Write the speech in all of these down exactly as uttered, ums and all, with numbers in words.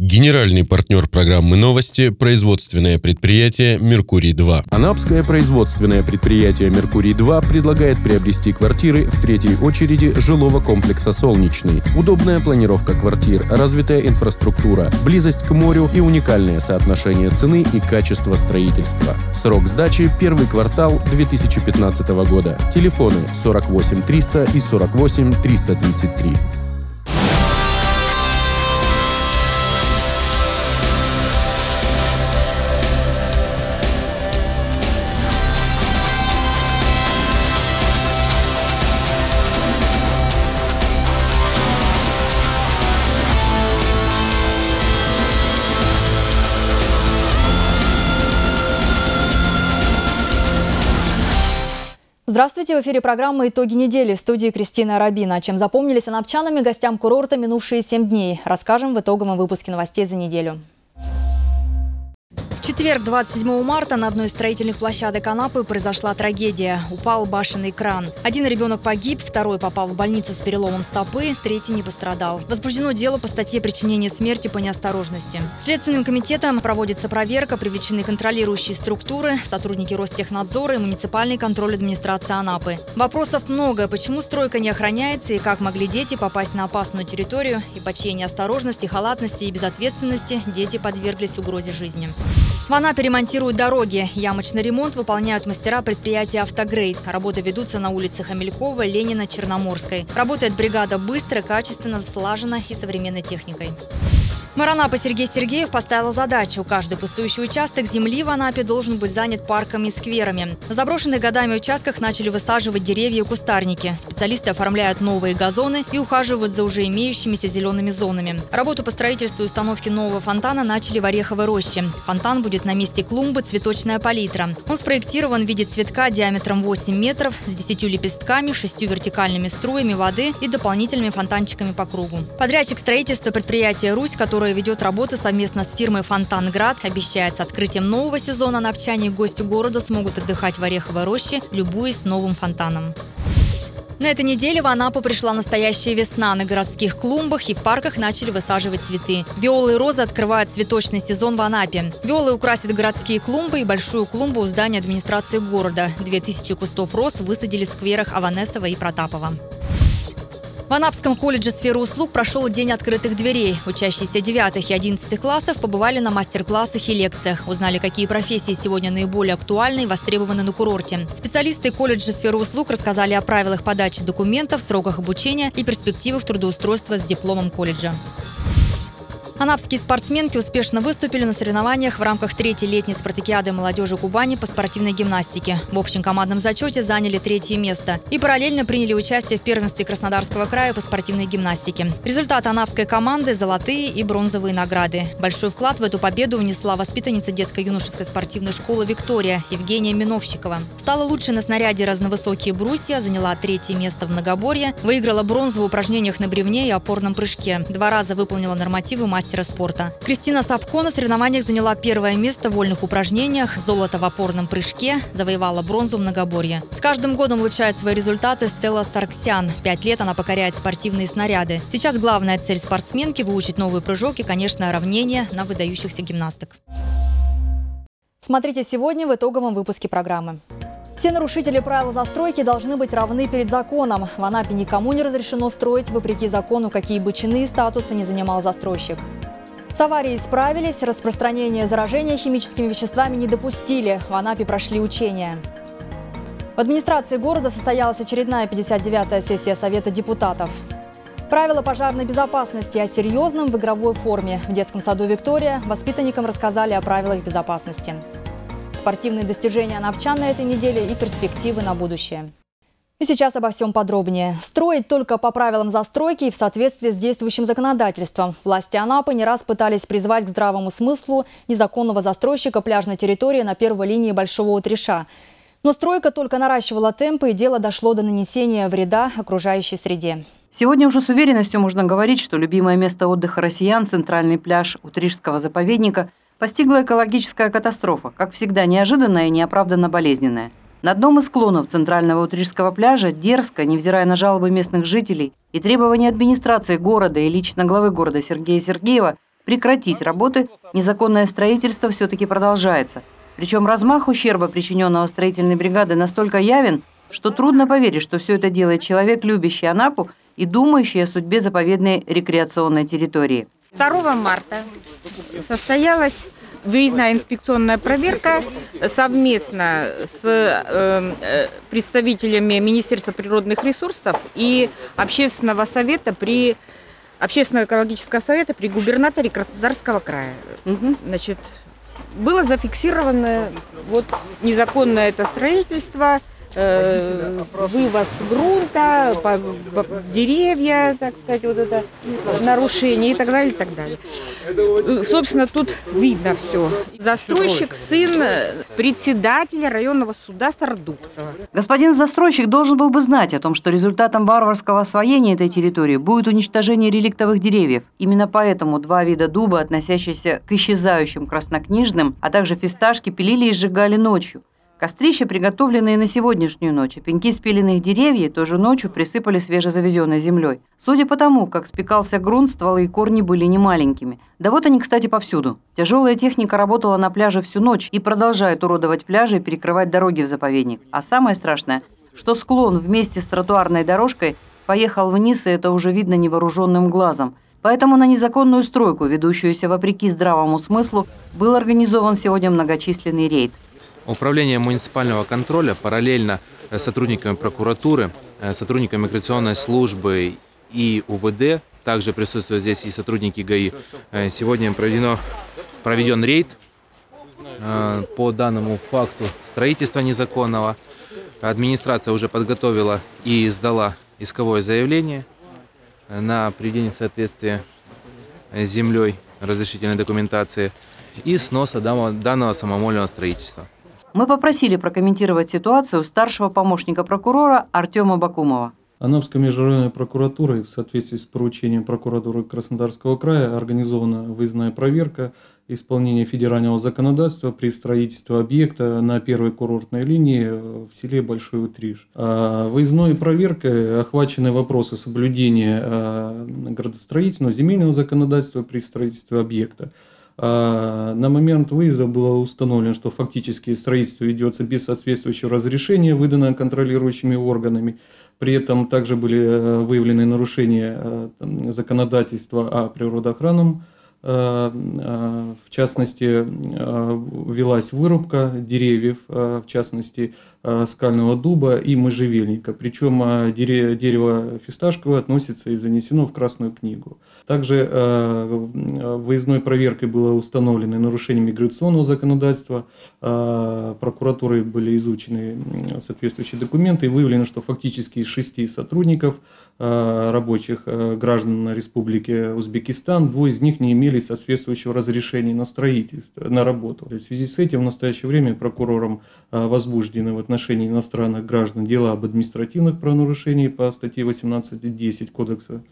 Генеральный партнер программы «Новости» – производственное предприятие «Меркурий-два». Анапское производственное предприятие «Меркурий-два» предлагает приобрести квартиры в третьей очереди жилого комплекса «Солнечный». Удобная планировка квартир, развитая инфраструктура, близость к морю и уникальное соотношение цены и качества строительства. Срок сдачи – первый квартал две тысячи пятнадцатого года. Телефоны сорок восемь триста и сорок восемь триста тридцать три. Здравствуйте! В эфире программа «Итоги недели» в студии Кристина Арабина. Чем запомнились анапчанами гостям курорта минувшие семь дней? Расскажем в итоговом выпуске новостей за неделю. В четверг, двадцать седьмого марта, на одной из строительных площадок Анапы произошла трагедия. Упал башенный кран. Один ребенок погиб, второй попал в больницу с переломом стопы, третий не пострадал. Возбуждено дело по статье «Причинение смерти по неосторожности». Следственным комитетом проводится проверка, привлечены контролирующие структуры, сотрудники Ростехнадзора и муниципальный контроль администрации Анапы. Вопросов много. Почему стройка не охраняется и как могли дети попасть на опасную территорию, и по чьей неосторожности, халатности и безответственности дети подверглись угрозе жизни. В Анапе ремонтируют дороги. Ямочный ремонт выполняют мастера предприятия «Автогрейд». Работы ведутся на улицах Амелькова, Ленина, Черноморской. Работает бригада быстро, качественно, слаженно и современной техникой. Мэр Анапы Сергей Сергеев поставил задачу. Каждый пустующий участок земли в Анапе должен быть занят парками и скверами. На заброшенных годами участках начали высаживать деревья и кустарники. Специалисты оформляют новые газоны и ухаживают за уже имеющимися зелеными зонами. Работу по строительству и установке нового фонтана начали в Ореховой роще. Фонтан будет на месте клумбы «Цветочная палитра». Он спроектирован в виде цветка диаметром восемь метров с десятью лепестками, шестью вертикальными струями воды и дополнительными фонтанчиками по кругу. Подрядчик строительства предприятия «Русь», который которая ведет работы совместно с фирмой «Фонтанград», обещает, с открытием нового сезона анапчане и гости города смогут отдыхать в Ореховой роще, любуясь новым фонтаном. На этой неделе в Анапу пришла настоящая весна. На городских клумбах и в парках начали высаживать цветы. Виолы и розы открывают цветочный сезон в Анапе. Виолы украсят городские клумбы и большую клумбу у здания администрации города. Две тысячи кустов роз высадили в скверах Аванесова и Протапова. В Анапском колледже сферы услуг прошел день открытых дверей. Учащиеся девятых и одиннадцатых классов побывали на мастер-классах и лекциях. Узнали, какие профессии сегодня наиболее актуальны и востребованы на курорте. Специалисты колледжа сферы услуг рассказали о правилах подачи документов, сроках обучения и перспективах трудоустройства с дипломом колледжа. Анапские спортсменки успешно выступили на соревнованиях в рамках третьей летней спартакиады молодежи Кубани по спортивной гимнастике. В общем командном зачете заняли третье место и параллельно приняли участие в первенстве Краснодарского края по спортивной гимнастике. Результаты анапской команды – золотые и бронзовые награды. Большой вклад в эту победу внесла воспитанница детско-юношеской спортивной школы «Виктория» Евгения Миновщикова. Стала лучшей на снаряде разновысокие брусья, заняла третье место в многоборье, выиграла бронзу в упражнениях на бревне и опорном прыжке. Два раза выполнила нормативы мастера спорта. Кристина Сапко на соревнованиях заняла первое место в вольных упражнениях, золото в опорном прыжке, завоевала бронзу в многоборье. С каждым годом улучшает свои результаты Стелла Сарксян. Пять лет она покоряет спортивные снаряды. Сейчас главная цель спортсменки – выучить новый прыжок и, конечно, равнение на выдающихся гимнасток. Смотрите сегодня в итоговом выпуске программы. Все нарушители правил застройки должны быть равны перед законом. В Анапе никому не разрешено строить вопреки закону, какие бы чины и статусы не занимал застройщик. С аварией справились, распространение заражения химическими веществами не допустили. В Анапе прошли учения. В администрации города состоялась очередная пятьдесят девятая сессия Совета депутатов. Правила пожарной безопасности о серьезном в игровой форме. В детском саду «Виктория» воспитанникам рассказали о правилах безопасности. Спортивные достижения анапчан на этой неделе и перспективы на будущее. И сейчас обо всем подробнее. Строить только по правилам застройки и в соответствии с действующим законодательством. Власти Анапы не раз пытались призвать к здравому смыслу незаконного застройщика пляжной территории на первой линии Большого Утриша. Но стройка только наращивала темпы, и дело дошло до нанесения вреда окружающей среде. Сегодня уже с уверенностью можно говорить, что любимое место отдыха россиян, центральный пляж Утришского заповедника, постигла экологическая катастрофа, как всегда неожиданная и неоправданно болезненная. На одном из склонов центрального Утришского пляжа дерзко, невзирая на жалобы местных жителей и требования администрации города и лично главы города Сергея Сергеева, прекратить работы, незаконное строительство все-таки продолжается. Причем размах ущерба, причиненного строительной бригадой, настолько явен, что трудно поверить, что все это делает человек, любящий Анапу и думающий о судьбе заповедной рекреационной территории. второго марта состоялась выездная инспекционная проверка совместно с э, представителями Министерства природных ресурсов и Общественного совета при Общественного экологического совета при губернаторе Краснодарского края. Угу. Значит, было зафиксировано вот незаконное это строительство, э, вывоз грунта, по, по, деревья, так сказать, вот это нарушение и так далее, и так далее. Собственно, тут видно все. Застройщик сын председателя районного суда Сардубцева. Господин застройщик должен был бы знать о том, что результатом варварского освоения этой территории будет уничтожение реликтовых деревьев. Именно поэтому два вида дуба, относящиеся к исчезающим краснокнижным, а также фисташки, пилили и сжигали ночью. Кострища, приготовленные на сегодняшнюю ночь, а пеньки спиленных деревьев тоже ночью присыпали свежезавезенной землей. Судя по тому, как спекался грунт, стволы и корни были немаленькими. Да вот они, кстати, повсюду. Тяжелая техника работала на пляже всю ночь и продолжает уродовать пляжи и перекрывать дороги в заповедник. А самое страшное, что склон вместе с тротуарной дорожкой поехал вниз, и это уже видно невооруженным глазом. Поэтому на незаконную стройку, ведущуюся вопреки здравому смыслу, был организован сегодня многочисленный рейд. Управление муниципального контроля параллельно с сотрудниками прокуратуры, сотрудниками миграционной службы и УВД, также присутствуют здесь и сотрудники ГАИ. Сегодня проведено, проведен рейд по данному факту строительства незаконного. Администрация уже подготовила и сдала исковое заявление на приведение соответствия с землей разрешительной документации и сноса данного самовольного строительства. Мы попросили прокомментировать ситуацию старшего помощника прокурора Артема Бакумова. Анапской межрайонной прокуратурой в соответствии с поручением прокуратуры Краснодарского края организована выездная проверка исполнения федерального законодательства при строительстве объекта на первой курортной линии в селе Большой Утриж. Выездной проверкой охвачены вопросы соблюдения градостроительного, земельного законодательства при строительстве объекта. На момент выезда было установлено, что фактически строительство ведется без соответствующего разрешения, выданного контролирующими органами. При этом также были выявлены нарушения законодательства о природоохранном. В частности, велась вырубка деревьев, в частности, скального дуба и можжевельника. Причем дерево фисташковое относится и занесено в Красную книгу. Также выездной проверкой было установлено нарушение миграционного законодательства. Прокуратурой были изучены соответствующие документы и выявлено, что фактически из шести сотрудников рабочих граждан Республики Узбекистан, двое из них не имели соответствующего разрешения на строительство, на работу. В связи с этим в настоящее время прокурором возбуждены в отношении иностранных граждан дела об административных правонарушениях по статье восемнадцать десять Кодекса.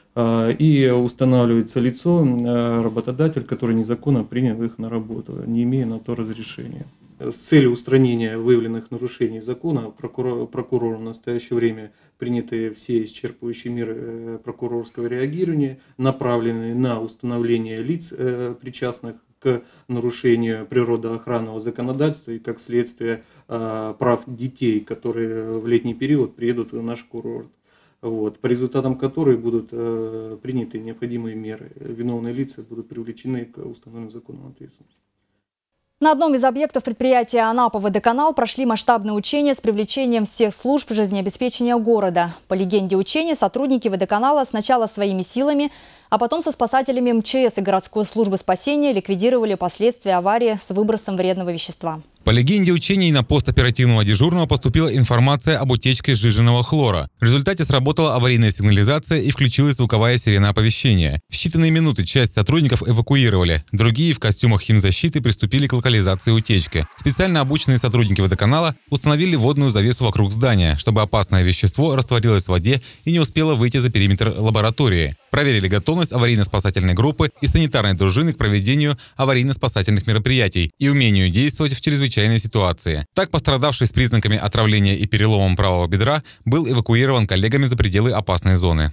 И устанавливается лицо, работодатель, который незаконно принял их на работу, не имея на то разрешения. С целью устранения выявленных нарушений закона прокурор, прокурором в настоящее время приняты все исчерпывающие меры прокурорского реагирования, направленные на установление лиц, причастных к нарушению природоохранного законодательства и как следствие прав детей, которые в летний период приедут в наш курорт. Вот, по результатам которой будут э, приняты необходимые меры. Виновные лица будут привлечены к установленным законом ответственности. На одном из объектов предприятия «Анапа-Водоканал» прошли масштабные учения с привлечением всех служб жизнеобеспечения города. По легенде учения, сотрудники водоканала сначала своими силами, а потом со спасателями МЧС и городской службы спасения ликвидировали последствия аварии с выбросом вредного вещества. По легенде учений на пост оперативного дежурного поступила информация об утечке сжиженного хлора. В результате сработала аварийная сигнализация и включилась звуковая сирена оповещения. В считанные минуты часть сотрудников эвакуировали. Другие в костюмах химзащиты приступили к локализации утечки. Специально обученные сотрудники водоканала установили водную завесу вокруг здания, чтобы опасное вещество растворилось в воде и не успело выйти за периметр лаборатории. Проверили готовность аварийно-спасательной группы и санитарной дружины к проведению аварийно-спасательных мероприятий и умению действовать в чрезвычайной ситуации. Так, пострадавший с признаками отравления и переломом правого бедра был эвакуирован коллегами за пределы опасной зоны.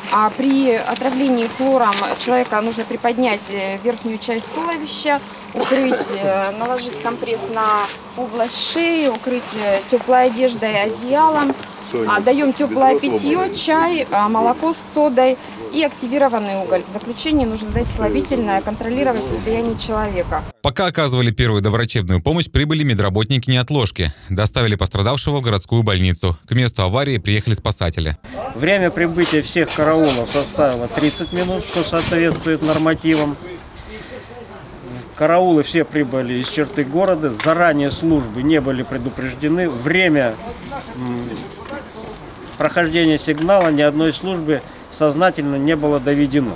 А при отравлении хлором человека нужно приподнять верхнюю часть туловища, укрыть, наложить компресс на область шеи, укрыть теплой одеждой, одеялом. Даем теплое питье, чай, молоко с содой и активированный уголь. В заключение нужно дать слабительное, контролировать состояние человека. Пока оказывали первую доврачебную помощь, прибыли медработники неотложки. Доставили пострадавшего в городскую больницу. К месту аварии приехали спасатели. Время прибытия всех караулов составило тридцать минут, что соответствует нормативам. Караулы все прибыли из черты города. Заранее службы не были предупреждены. Время прохождения сигнала ни одной службы сознательно не было доведено.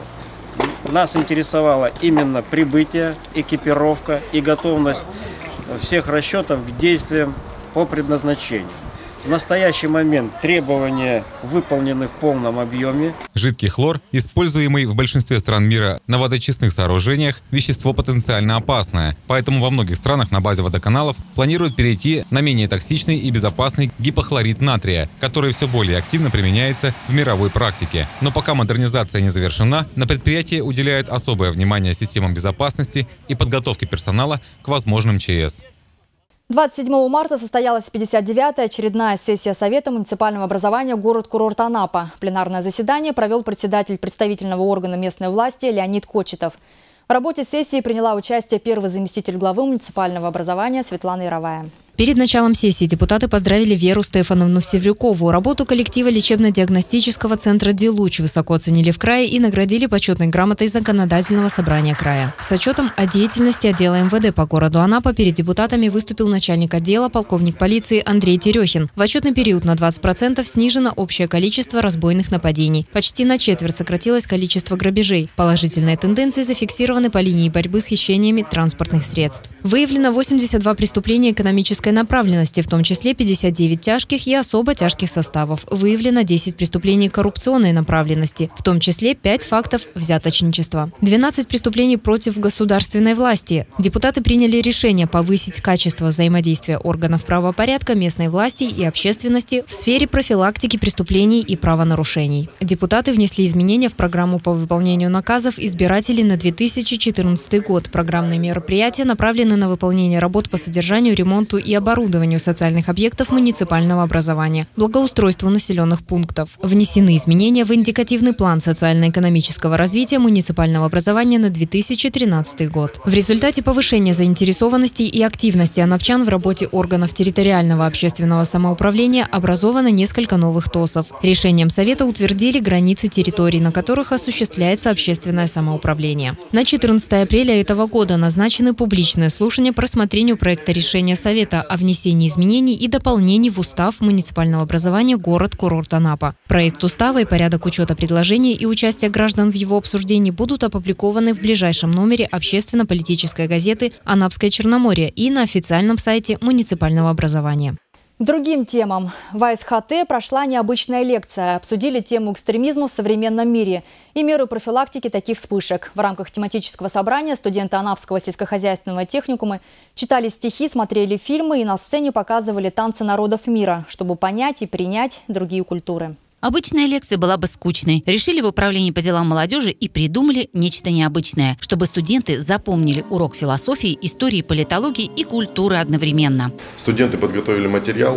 Нас интересовало именно прибытие, экипировка и готовность всех расчетов к действиям по предназначению. В настоящий момент требования выполнены в полном объеме. Жидкий хлор, используемый в большинстве стран мира на водочистных сооружениях, вещество потенциально опасное. Поэтому во многих странах на базе водоканалов планируют перейти на менее токсичный и безопасный гипохлорид натрия, который все более активно применяется в мировой практике. Но пока модернизация не завершена, на предприятии уделяют особое внимание системам безопасности и подготовке персонала к возможным ЧС. двадцать седьмого марта состоялась пятьдесят девятая очередная сессия Совета муниципального образования город-курорт Анапа. Пленарное заседание провел председатель представительного органа местной власти Леонид Кочетов. В работе сессии приняла участие первый заместитель главы муниципального образования Светлана Яровая. Перед началом сессии депутаты поздравили Веру Стефановну Севрюкову. Работу коллектива лечебно-диагностического центра «Делуч» высоко оценили в крае и наградили почетной грамотой законодательного собрания края. С отчетом о деятельности отдела эм вэ дэ по городу Анапа перед депутатами выступил начальник отдела, полковник полиции Андрей Терехин. В отчетный период на двадцать процентов снижено общее количество разбойных нападений. Почти на четверть сократилось количество грабежей. Положительные тенденции зафиксированы по линии борьбы с хищениями транспортных средств. Выявлено восемьдесят два преступления экономической направленности, в том числе пятьдесят девять тяжких и особо тяжких составов. Выявлено десять преступлений коррупционной направленности, в том числе пять фактов взяточничества. двенадцать преступлений против государственной власти. Депутаты приняли решение повысить качество взаимодействия органов правопорядка, местной власти и общественности в сфере профилактики преступлений и правонарушений. Депутаты внесли изменения в программу по выполнению наказов избирателей на две тысячи четырнадцатый год. Программные мероприятия направлены на выполнение работ по содержанию, ремонту и оборудованию социальных объектов муниципального образования, благоустройству населенных пунктов. Внесены изменения в индикативный план социально-экономического развития муниципального образования на две тысячи тринадцатый год. В результате повышения заинтересованности и активности анапчан в работе органов территориального общественного самоуправления образовано несколько новых ТОСов. Решением Совета утвердили границы территорий, на которых осуществляется общественное самоуправление. На четырнадцатое апреля этого года назначены публичные слушания по рассмотрению проекта решения Совета о внесении изменений и дополнений в устав муниципального образования город-курорт Анапа. Проект устава и порядок учета предложений и участия граждан в его обсуждении будут опубликованы в ближайшем номере общественно-политической газеты «Анапское Черноморье» и на официальном сайте муниципального образования. К другим темам. В а эс ха тэ прошла необычная лекция. Обсудили тему экстремизма в современном мире и меры профилактики таких вспышек. В рамках тематического собрания студенты Анапского сельскохозяйственного техникума читали стихи, смотрели фильмы и на сцене показывали танцы народов мира, чтобы понять и принять другие культуры. Обычная лекция была бы скучной. Решили в управлении по делам молодежи и придумали нечто необычное, чтобы студенты запомнили урок философии, истории, политологии и культуры одновременно. Студенты подготовили материал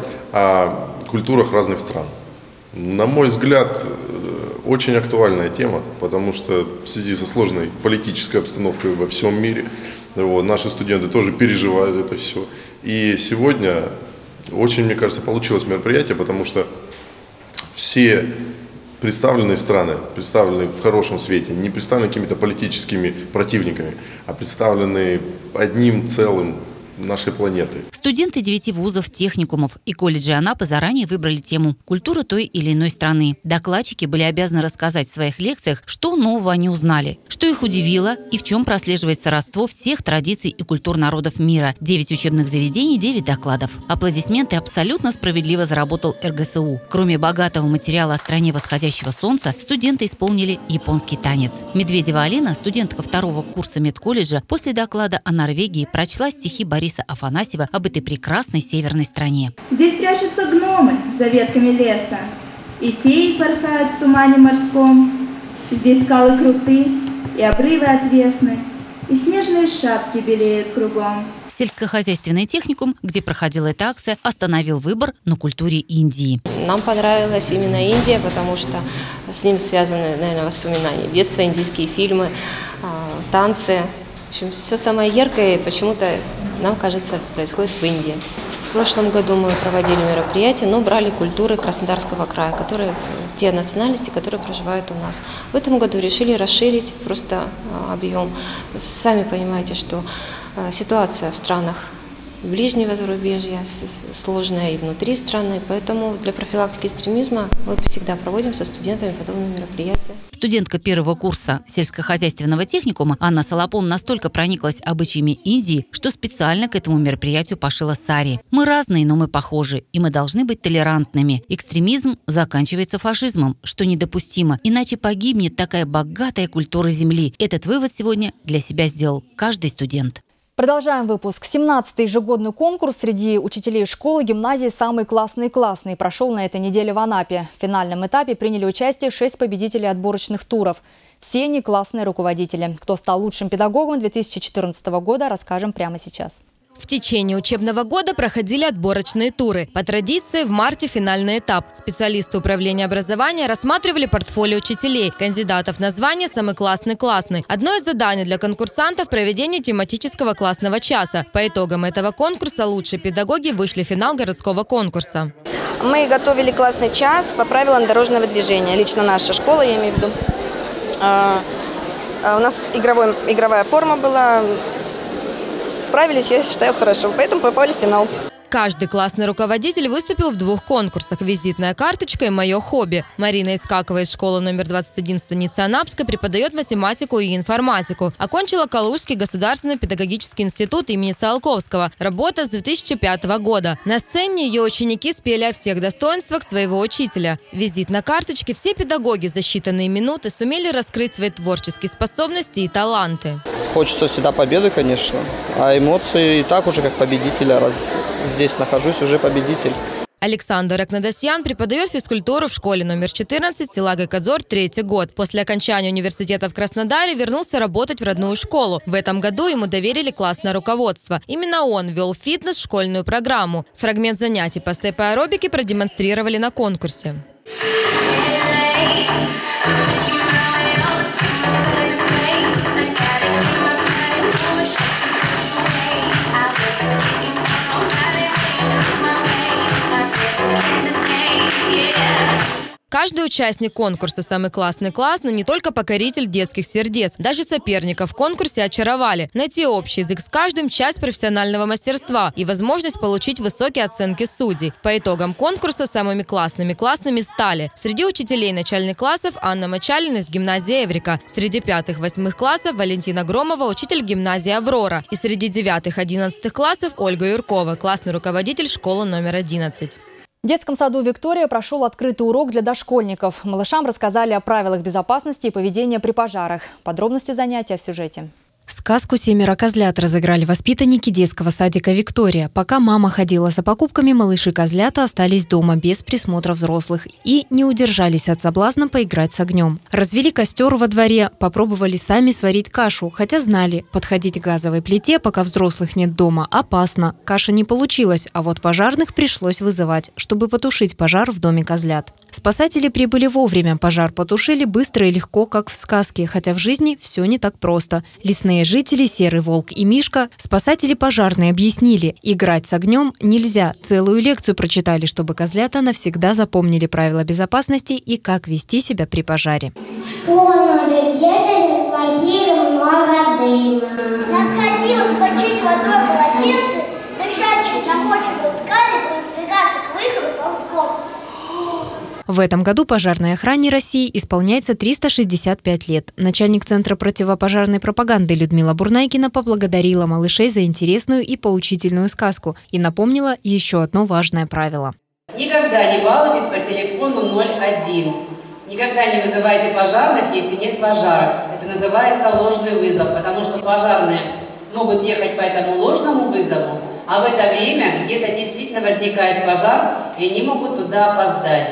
о культурах разных стран. На мой взгляд, очень актуальная тема, потому что в связи со сложной политической обстановкой во всем мире, вот, наши студенты тоже переживают это все. И сегодня очень, мне кажется, получилось мероприятие, потому что все представленные страны, представленные в хорошем свете, не представлены какими-то политическими противниками, а представлены одним целым нашей планеты. Студенты девяти вузов, техникумов и колледжей Анапы заранее выбрали тему «Культура той или иной страны». Докладчики были обязаны рассказать в своих лекциях, что нового они узнали, что их удивило и в чем прослеживается родство всех традиций и культур народов мира. Девять учебных заведений, девять докладов. Аплодисменты абсолютно справедливо заработал эр гэ эс у. Кроме богатого материала о стране восходящего солнца, студенты исполнили японский танец. Медведева Алина, студентка второго курса медколледжа, после доклада о Норвегии прочла стихи Бориса Афанасьева об этой прекрасной северной стране. Здесь прячутся гномы за ветками леса, и феи порхают в тумане морском. Здесь скалы круты, и обрывы отвесны, и снежные шапки белеют кругом. Сельскохозяйственный техникум, где проходила эта акция, остановил выбор на культуре Индии. Нам понравилась именно Индия, потому что с ним связаны, наверное, воспоминания детства, индийские фильмы, танцы. В общем, все самое яркое почему-то, нам кажется, происходит в Индии. В прошлом году мы проводили мероприятие, но брали культуры Краснодарского края, которые, те национальности, которые проживают у нас. В этом году решили расширить просто объем. Сами понимаете, что ситуация в странах ближнего зарубежья сложная и внутри страны, поэтому для профилактики экстремизма мы всегда проводим со студентами подобные мероприятия. Студентка первого курса сельскохозяйственного техникума Анна Солопон настолько прониклась обычаями Индии, что специально к этому мероприятию пошила сари. Мы разные, но мы похожи, и мы должны быть толерантными. Экстремизм заканчивается фашизмом, что недопустимо, иначе погибнет такая богатая культура земли. Этот вывод сегодня для себя сделал каждый студент. Продолжаем выпуск. семнадцатый ежегодный конкурс среди учителей школы гимназии «Самый классный классный» прошел на этой неделе в Анапе. В финальном этапе приняли участие шесть победителей отборочных туров. Все они классные руководители. Кто стал лучшим педагогом две тысячи четырнадцатого года, расскажем прямо сейчас. В течение учебного года проходили отборочные туры. По традиции, в марте финальный этап. Специалисты управления образования рассматривали портфолио учителей, кандидатов на звание «Самый классный классный». Одно из заданий для конкурсантов – проведение тематического классного часа. По итогам этого конкурса лучшие педагоги вышли в финал городского конкурса. Мы готовили классный час по правилам дорожного движения. Лично наша школа, я имею в виду. У нас игровой, игровая форма была. Справились, я считаю, хорошо, поэтому попали в финал. Каждый классный руководитель выступил в двух конкурсах: «Визитная карточка» и «Мое хобби». Марина Искакова из школы номер двадцать один станицы Анапска преподает математику и информатику. Окончила Калужский государственный педагогический институт имени Циолковского. Работа с две тысячи пятого года. На сцене ее ученики спели о всех достоинствах своего учителя. Визит на карточке все педагоги за считанные минуты сумели раскрыть свои творческие способности и таланты. Хочется всегда победы, конечно, а эмоции и так уже как победителя, раз здесь нахожусь, уже победитель. Александр Акнадасьян преподает физкультуру в школе номер четырнадцать села Гайкадзор третий год. После окончания университета в Краснодаре вернулся работать в родную школу. В этом году ему доверили классное руководство. Именно он вел фитнес в школьную программу. Фрагмент занятий по степ-аэробике продемонстрировали на конкурсе. Каждый участник конкурса «Самый классный классный» не только покоритель детских сердец. Даже соперников в конкурсе очаровали. Найти общий язык с каждым – часть профессионального мастерства и возможность получить высокие оценки судей. По итогам конкурса самыми классными классными стали: среди учителей начальных классов Анна Мочалина из гимназии Эврика, среди пятых-восьмых классов Валентина Громова, учитель гимназии Аврора, и среди девятых-одиннадцатых классов Ольга Юркова, классный руководитель школы номер одиннадцать. В детском саду «Виктория» прошел открытый урок для дошкольников. Малышам рассказали о правилах безопасности и поведения при пожарах. Подробности занятия в сюжете. Сказку «Семеро козлят» разыграли воспитанники детского садика «Виктория». Пока мама ходила за покупками, малыши-козлята остались дома без присмотра взрослых и не удержались от соблазна поиграть с огнем. Развели костер во дворе, попробовали сами сварить кашу, хотя знали, подходить к газовой плите, пока взрослых нет дома, опасно. Каша не получилась, а вот пожарных пришлось вызывать, чтобы потушить пожар в доме козлят. Спасатели прибыли вовремя, пожар потушили быстро и легко, как в сказке, хотя в жизни все не так просто. Лесные жители, Серый волк и Мишка, спасатели пожарные объяснили, играть с огнем нельзя. Целую лекцию прочитали, чтобы козлята навсегда запомнили правила безопасности и как вести себя при пожаре. Что надо делать, в квартире много дыма? Необходимо смочить водой полотенце, дышать через намоченную ткань и продвигаться к выходу ползком. В этом году пожарной охране России исполняется триста шестьдесят пять лет. Начальник Центра противопожарной пропаганды Людмила Бурнайкина поблагодарила малышей за интересную и поучительную сказку и напомнила еще одно важное правило. Никогда не балуйтесь по телефону ноль один. Никогда не вызывайте пожарных, если нет пожара. Это называется ложный вызов, потому что пожарные могут ехать по этому ложному вызову, а в это время где-то действительно возникает пожар, и они могут туда опоздать.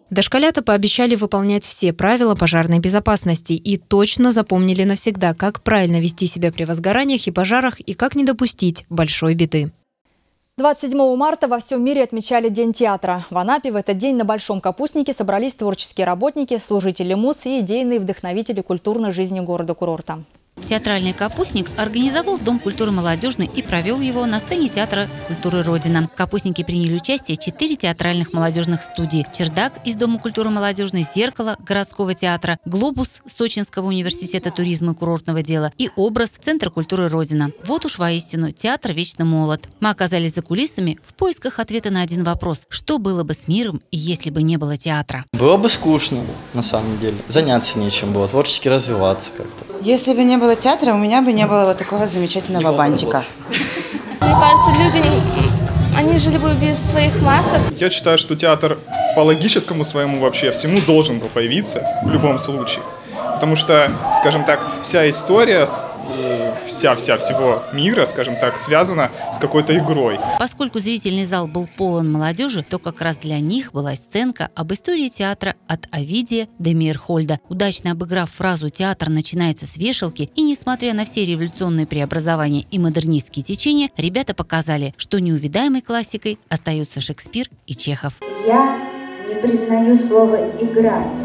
Дошколята пообещали выполнять все правила пожарной безопасности и точно запомнили навсегда, как правильно вести себя при возгораниях и пожарах и как не допустить большой беды. двадцать седьмого марта во всем мире отмечали День театра. В Анапе в этот день на Большом Капустнике собрались творческие работники, служители МУС и идейные вдохновители культурной жизни города-курорта. Театральный «Капустник» организовал Дом культуры молодежный и провел его на сцене Театра культуры «Родина». В «Капустнике» приняли участие четыре театральных молодежных студии: «Чердак» из Дома культуры молодежной, «Зеркало» городского театра, «Глобус» Сочинского университета туризма и курортного дела и «Образ» Центра культуры «Родина». Вот уж воистину театр вечно молод. Мы оказались за кулисами в поисках ответа на один вопрос: что было бы с миром, если бы не было театра? Было бы скучно, на самом деле. Заняться нечем было, творчески развиваться как-то. Если бы не было театра, у меня бы не было вот такого замечательного бантика. Мне кажется, люди, они жили бы без своих масок. Я считаю, что театр по логическому своему вообще всему должен был появиться в любом случае. Потому что, скажем так, вся история, вся-вся всего мира, скажем так, связана с какой-то игрой. Поскольку зрительный зал был полон молодежи, то как раз для них была сценка об истории театра от Овидия до Мейерхольда. Удачно обыграв фразу «театр начинается с вешалки», и несмотря на все революционные преобразования и модернистские течения, ребята показали, что неувидаемой классикой остаются Шекспир и Чехов. Я не признаю слово «играть».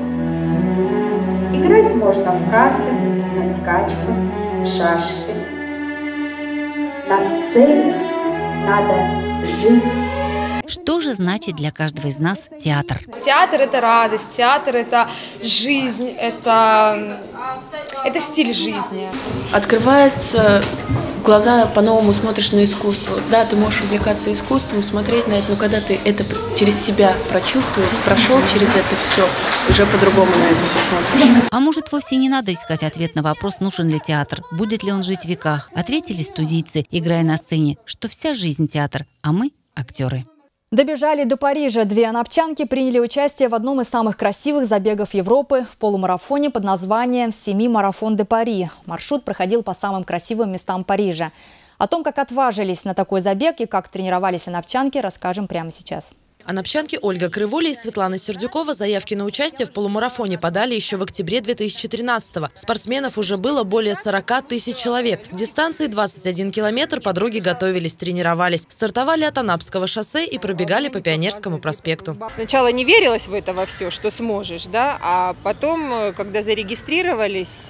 Играть можно в карты, на скачках, в шашки. На сцене надо жить. Что же значит для каждого из нас театр? Театр – это радость, театр – это жизнь, это, это стиль жизни. Открываются глаза, по-новому смотришь на искусство. Да, ты можешь увлекаться искусством, смотреть на это, но когда ты это через себя прочувствовал, прошел через это все, уже по-другому на это все смотришь. А может, вовсе не надо искать ответ на вопрос, нужен ли театр, будет ли он жить в веках? Ответили студийцы, играя на сцене, что вся жизнь театр, а мы – актеры. Добежали до Парижа. Две анапчанки приняли участие в одном из самых красивых забегов Европы в полумарафоне под названием «Семи-марафон де Пари». Маршрут проходил по самым красивым местам Парижа. О том, как отважились на такой забег и как тренировались анапчанки, расскажем прямо сейчас. Анапчанки Ольга Крывуля и Светлана Сердюкова заявки на участие в полумарафоне подали еще в октябре две тысячи тринадцатого. Спортсменов уже было более сорока тысяч человек. К дистанции двадцать один километр подруги готовились, тренировались. Стартовали от Анапского шоссе и пробегали по Пионерскому проспекту. Сначала не верилось в это во все, что сможешь, да, а потом, когда зарегистрировались,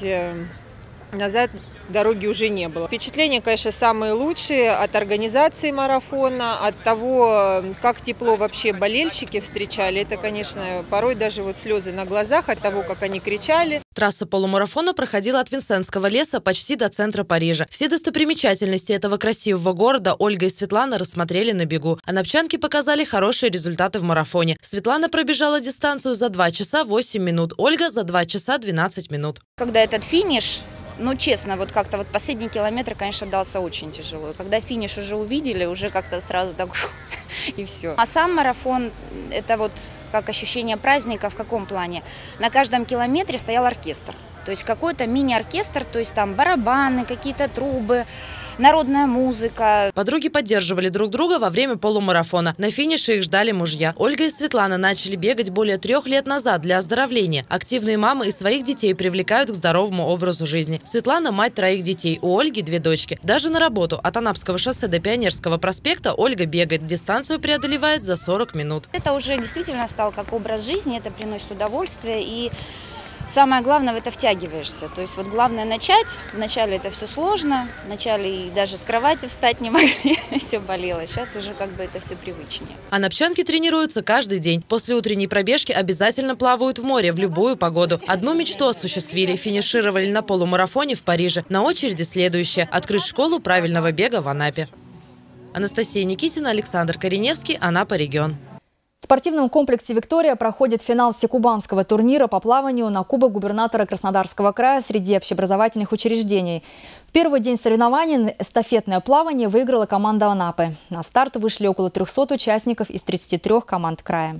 назад дороги уже не было. Впечатления, конечно, самые лучшие от организации марафона, от того, как тепло вообще болельщики встречали. Это, конечно, порой даже вот слезы на глазах от того, как они кричали. Трасса полумарафона проходила от Винсентского леса почти до центра Парижа. Все достопримечательности этого красивого города Ольга и Светлана рассмотрели на бегу. Анапчанки показали хорошие результаты в марафоне. Светлана пробежала дистанцию за два часа восемь минут, Ольга за два часа двенадцать минут. Когда этот финиш... Ну, честно, вот как-то вот последний километр, конечно, дался очень тяжело. И когда финиш уже увидели, уже как-то сразу так и все. А сам марафон – это вот как ощущение праздника в каком плане? На каждом километре стоял оркестр. То есть какой-то мини-оркестр, то есть там барабаны, какие-то трубы, народная музыка. Подруги поддерживали друг друга во время полумарафона. На финише их ждали мужья. Ольга и Светлана начали бегать более трех лет назад для оздоровления. Активные мамы и своих детей привлекают к здоровому образу жизни. Светлана – мать троих детей, у Ольги две дочки. Даже на работу от Анапского шоссе до Пионерского проспекта Ольга бегает. Дистанцию преодолевает за сорок минут. Это уже действительно стал как образ жизни, это приносит удовольствие и... Самое главное, в это втягиваешься. То есть вот главное начать. Вначале это все сложно. Вначале и даже с кровати встать не могли. Все болело. Сейчас уже как бы это все привычнее. Анапчанки тренируются каждый день. После утренней пробежки обязательно плавают в море в любую погоду. Одну мечту осуществили. Финишировали на полумарафоне в Париже. На очереди следующее. Открыть школу правильного бега в Анапе. Анастасия Никитина, Александр Кореневский, Анапа, регион. В спортивном комплексе «Виктория» проходит финал всекубанского турнира по плаванию на Кубок губернатора Краснодарского края среди общеобразовательных учреждений. В первый день соревнований эстафетное плавание выиграла команда Анапы. На старт вышли около трёхсот участников из тридцати трёх команд края.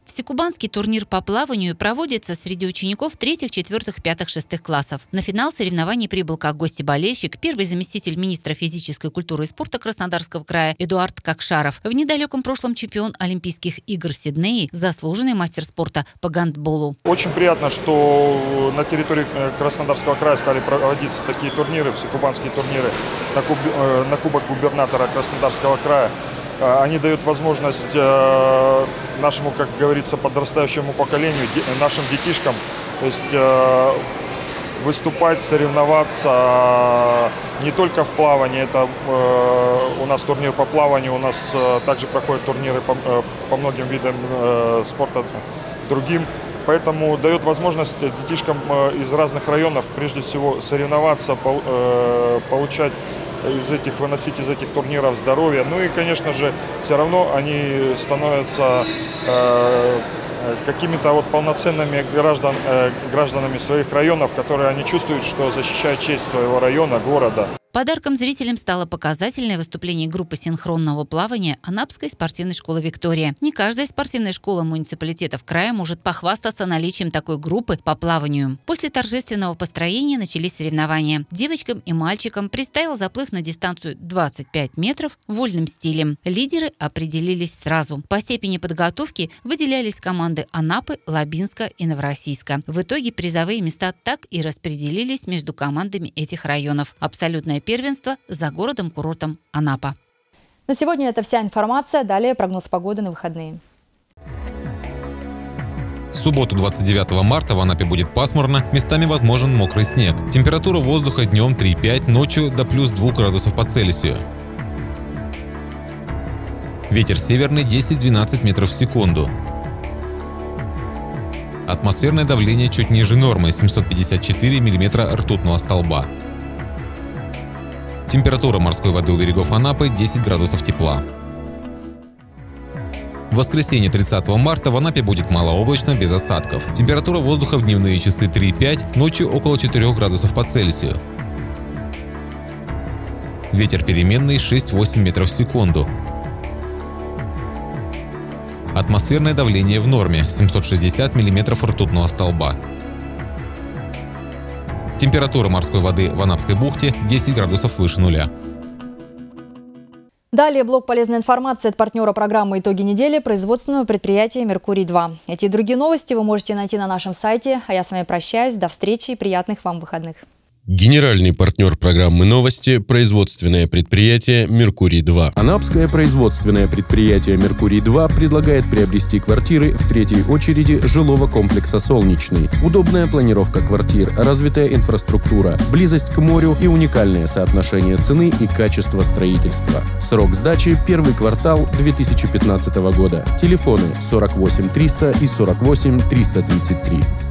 Всекубанский турнир по плаванию проводится среди учеников третьих, четвертых, пятых, шестых классов. На финал соревнований прибыл как гость-болельщик первый заместитель министра физической культуры и спорта Краснодарского края Эдуард Кокшаров. В недалеком прошлом чемпион Олимпийских игр Сиднея, заслуженный мастер спорта по гандболу. Очень приятно, что на территории Краснодарского края стали проводиться такие турниры, всекубанские турниры на, куб, на Кубок губернатора Краснодарского края. Они дают возможность нашему, как говорится, подрастающему поколению, нашим детишкам, то есть выступать, соревноваться не только в плавании. Это у нас турнир по плаванию, у нас также проходят турниры по, по многим видам спорта другим. Поэтому дает возможность детишкам из разных районов, прежде всего, соревноваться, получать из этих, выносить из этих турниров здоровье. Ну и, конечно же, все равно они становятся э, какими-то вот полноценными граждан, э, гражданами своих районов, которые они чувствуют, что защищают честь своего района, города. Подарком зрителям стало показательное выступление группы синхронного плавания Анапской спортивной школы «Виктория». Не каждая спортивная школа муниципалитетов края может похвастаться наличием такой группы по плаванию. После торжественного построения начались соревнования. Девочкам и мальчикам предстоял заплыв на дистанцию двадцать пять метров вольным стилем. Лидеры определились сразу. По степени подготовки выделялись команды Анапы, Лабинска и Новороссийска. В итоге призовые места так и распределились между командами этих районов. Абсолютное первенство за городом-курортом Анапа. На сегодня это вся информация. Далее прогноз погоды на выходные. В субботу двадцать девятого марта в Анапе будет пасмурно, местами возможен мокрый снег. Температура воздуха днем три-пять, ночью до плюс двух градусов по Цельсию. Ветер северный десять-двенадцать метров в секунду. Атмосферное давление чуть ниже нормы – семьсот пятьдесят четыре миллиметра ртутного столба. Температура морской воды у берегов Анапы десять градусов тепла. В воскресенье тридцатого марта в Анапе будет малооблачно, без осадков. Температура воздуха в дневные часы три-пять, ночью около четырёх градусов по Цельсию. Ветер переменный шесть-восемь метров в секунду. Атмосферное давление в норме – семьсот шестьдесят миллиметров ртутного столба. Температура морской воды в Анапской бухте десять градусов выше нуля. Далее блок полезной информации от партнера программы «Итоги недели» производственного предприятия «Меркурий-два». Эти и другие новости вы можете найти на нашем сайте. А я с вами прощаюсь. До встречи и приятных вам выходных. Генеральный партнер программы «Новости» – производственное предприятие «Меркурий-два». Анапское производственное предприятие «Меркурий-два» предлагает приобрести квартиры в третьей очереди жилого комплекса «Солнечный». Удобная планировка квартир, развитая инфраструктура, близость к морю и уникальное соотношение цены и качества строительства. Срок сдачи – первый квартал две тысячи пятнадцатого года. Телефоны сорок восемь триста и сорок восемь триста тридцать три.